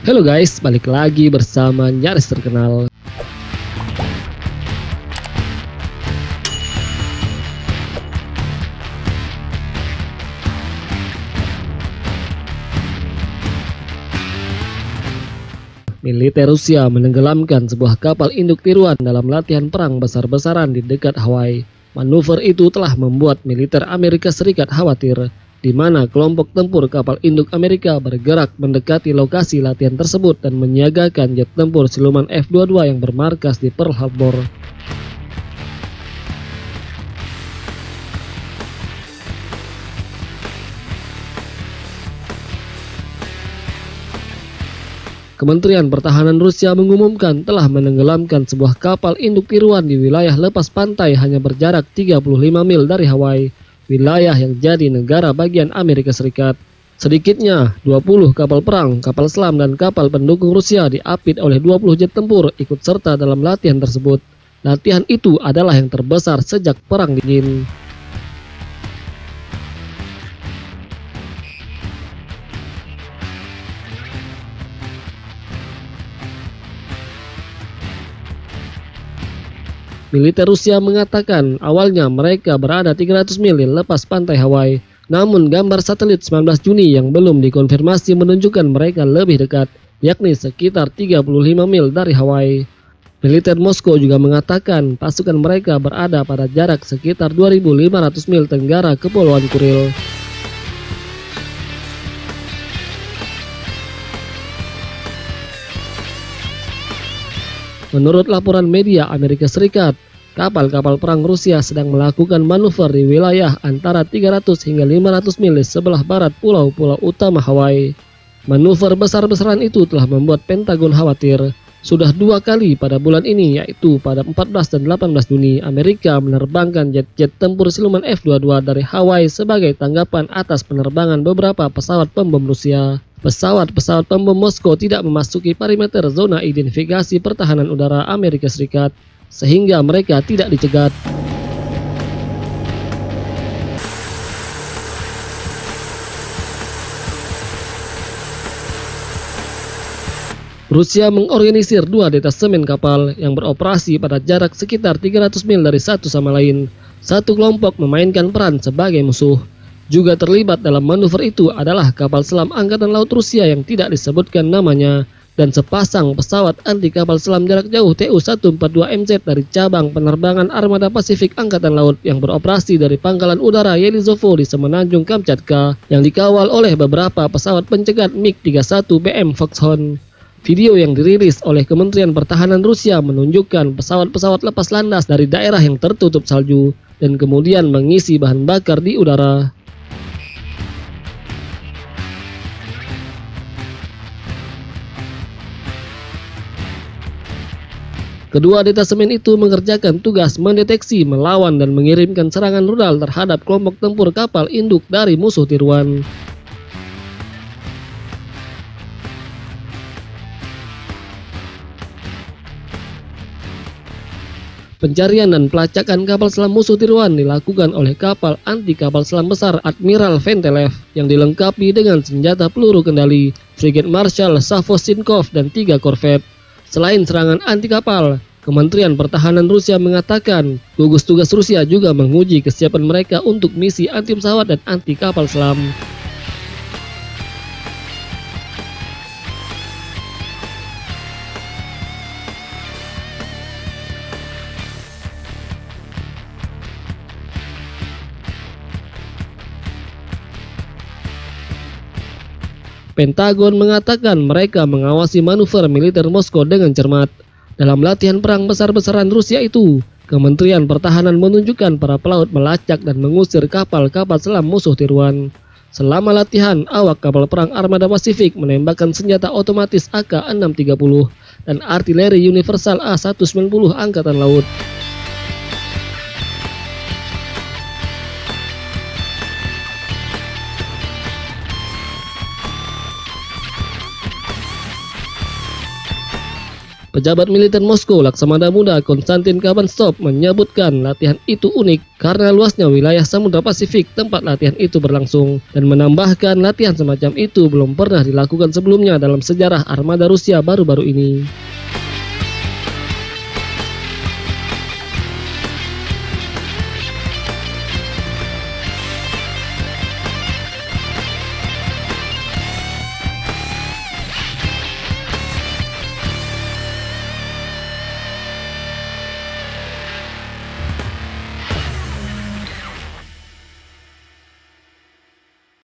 Halo guys, balik lagi bersama Nyaris Terkenal. Militer Rusia menenggelamkan sebuah kapal induk tiruan dalam latihan perang besar-besaran di dekat Hawaii. Manuver itu telah membuat militer Amerika Serikat khawatir, di mana kelompok tempur kapal induk Amerika bergerak mendekati lokasi latihan tersebut dan menyiagakan jet tempur siluman F-22 yang bermarkas di Pearl Harbor. Kementerian Pertahanan Rusia mengumumkan telah menenggelamkan sebuah kapal induk tiruan di wilayah lepas pantai hanya berjarak 35 mil dari Hawaii, wilayah yang jadi negara bagian Amerika Serikat. Sedikitnya 20 kapal perang, kapal selam, dan kapal pendukung Rusia diapit oleh 20 jet tempur ikut serta dalam latihan tersebut. Latihan itu adalah yang terbesar sejak Perang Dingin. Militer Rusia mengatakan awalnya mereka berada 300 mil di lepas pantai Hawaii. Namun gambar satelit 19 Juni yang belum dikonfirmasi menunjukkan mereka lebih dekat, yakni sekitar 35 mil dari Hawaii. Militer Moskow juga mengatakan pasukan mereka berada pada jarak sekitar 2.500 mil tenggara Kepulauan Kuril. Menurut laporan media Amerika Serikat, kapal-kapal perang Rusia sedang melakukan manuver di wilayah antara 300 hingga 500 mil di sebelah barat pulau-pulau utama Hawaii. Manuver besar-besaran itu telah membuat Pentagon khawatir. Sudah 2 kali pada bulan ini, yaitu pada 14 dan 18 Juni, Amerika menerbangkan jet-jet tempur siluman F-22 dari Hawaii sebagai tanggapan atas penerbangan beberapa pesawat pembom Rusia. Pesawat-pesawat pembom Moskow tidak memasuki perimeter zona identifikasi pertahanan udara Amerika Serikat, sehingga mereka tidak dicegat. Rusia mengorganisir 2 detasemen kapal yang beroperasi pada jarak sekitar 300 mil dari satu sama lain. Satu kelompok memainkan peran sebagai musuh. Juga terlibat dalam manuver itu adalah kapal selam Angkatan Laut Rusia yang tidak disebutkan namanya, dan sepasang pesawat anti kapal selam jarak jauh Tu-142MZ dari cabang penerbangan Armada Pasifik Angkatan Laut yang beroperasi dari Pangkalan Udara Yelizovo di Semenanjung Kamchatka, yang dikawal oleh beberapa pesawat pencegat MiG-31BM Foxhound. Video yang dirilis oleh Kementerian Pertahanan Rusia menunjukkan pesawat-pesawat lepas landas dari daerah yang tertutup salju dan kemudian mengisi bahan bakar di udara. Kedua detasemen itu mengerjakan tugas mendeteksi, melawan, dan mengirimkan serangan rudal terhadap kelompok tempur kapal induk dari musuh tiruan. Pencarian dan pelacakan kapal selam musuh tiruan dilakukan oleh kapal anti kapal selam besar Admiral Ventelev yang dilengkapi dengan senjata peluru kendali, frigate Marshal Savossinkov, dan 3 korvet. Selain serangan anti kapal, Kementerian Pertahanan Rusia mengatakan gugus tugas Rusia juga menguji kesiapan mereka untuk misi anti pesawat dan anti kapal selam. Pentagon mengatakan mereka mengawasi manuver militer Moskow dengan cermat. Dalam latihan perang besar-besaran Rusia itu, Kementerian Pertahanan menunjukkan para pelaut melacak dan mengusir kapal-kapal selam musuh tiruan. Selama latihan, awak kapal perang Armada Pasifik menembakkan senjata otomatis AK-630 dan artileri universal A-190 Angkatan Laut. Pejabat militer Moskow Laksamana Muda Konstantin Kabantsov menyebutkan latihan itu unik karena luasnya wilayah Samudra Pasifik tempat latihan itu berlangsung, dan menambahkan latihan semacam itu belum pernah dilakukan sebelumnya dalam sejarah armada Rusia baru-baru ini.